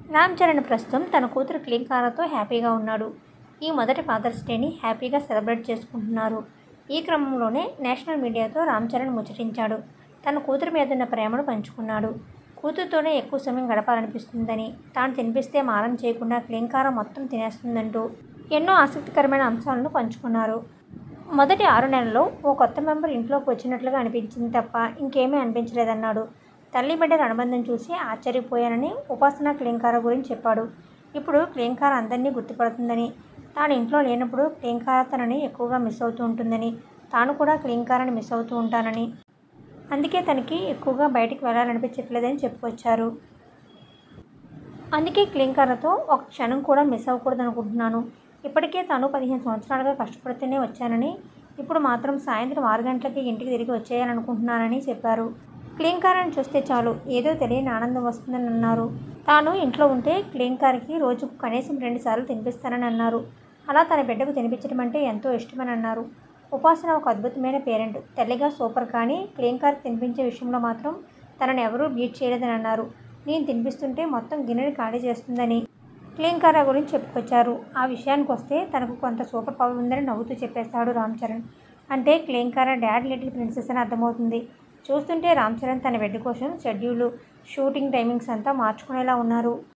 రామ్ చరణ్ ప్రస్తుతం తన కూతురు క్లీంకారతో హ్యాపీగా ఉన్నాడు. ఈ మొదటి ఫాదర్స్ డేని హ్యాపీగా సెలబ్రేట్ చేసుకుంటున్నారు. ఈ క్రమంలోనే నేషనల్ మీడియాతో రామ్ చరణ్ ముచ్చటించాడు. తన కూతురు మీదున్న ప్రేమను పంచుకున్నాడు. కూతురుతోనే ఎక్కువ సమయం గడపాలనిపిస్తుందని, తాను తినిపిస్తే మారం చేయకుండా క్లీంకార మొత్తం తినేస్తుందంటూ ఎన్నో ఆసక్తికరమైన అంశాలను పంచుకున్నారు. మొదటి 6 నెలల్లో ఓ కొత్త మెంబర్ ఇంట్లోకి వచ్చినట్లుగా అనిపించింది తప్ప ఇంకేమీ అనిపించలేదన్నాడు. తల్లి బిడ్డల అనుబంధం చూసి ఆశ్చర్యపోయానని ఉపాసన క్లీంకార గురించి చెప్పాడు. ఇప్పుడు క్లీంకార అందరినీ గుర్తుపడుతుందని, తాను ఇంట్లో లేనప్పుడు క్లీంకార తనని ఎక్కువగా మిస్ అవుతూ ఉంటుందని, తాను కూడా క్లీంకారని మిస్ అవుతూ ఉంటానని, అందుకే తనకి ఎక్కువగా బయటికి వెళ్ళాలనిపించట్లేదని చెప్పుకొచ్చారు. అందుకే క్లీంకారతో ఒక క్షణం కూడా మిస్ అవ్వకూడదనుకుంటున్నాను. ఇప్పటికే తాను 15 సంవత్సరాలుగా కష్టపడుతూనే వచ్చానని, ఇప్పుడు మాత్రం సాయంత్రం 6 గంటలకి ఇంటికి తిరిగి వచ్చేయాలనుకుంటున్నానని చెప్పారు. క్లీంకారని చూస్తే చాలు ఏదో తెలియని ఆనందం వస్తుందని అన్నారు. తాను ఇంట్లో ఉంటే క్లీంకారకి రోజుకు కనీసం 2 సార్లు తినిపిస్తానని అన్నారు. అలా తన బిడ్డకు తినిపించడం అంటే ఎంతో ఇష్టమని అన్నారు. ఉపాసన ఒక అద్భుతమైన పేరెంట్. తల్లిగా సూపర్, కానీ క్లీంకారకి తినిపించే విషయంలో మాత్రం తనని ఎవరూ బీట్ చేయలేదని అన్నారు. నేను తినిపిస్తుంటే మొత్తం గిన్నెని ఖాళీ చేస్తుందని క్లీంకార గురించి చెప్పుకొచ్చారు. ఆ విషయానికి వస్తే తనకు కొంత సూపర్ పవర్ ఉందని నవ్వుతూ చెప్పేశాడు రామ్ చరణ్. అంటే క్లీంకార డాడ్ లిటిల్ ప్రిన్సెస్ అని అర్థమవుతుంది. చూస్తుంటే రామ్ చరణ్ తన బిడ్డ కోసం షెడ్యూలు, షూటింగ్ టైమింగ్స్ అంతా మార్చుకునేలా ఉన్నారు.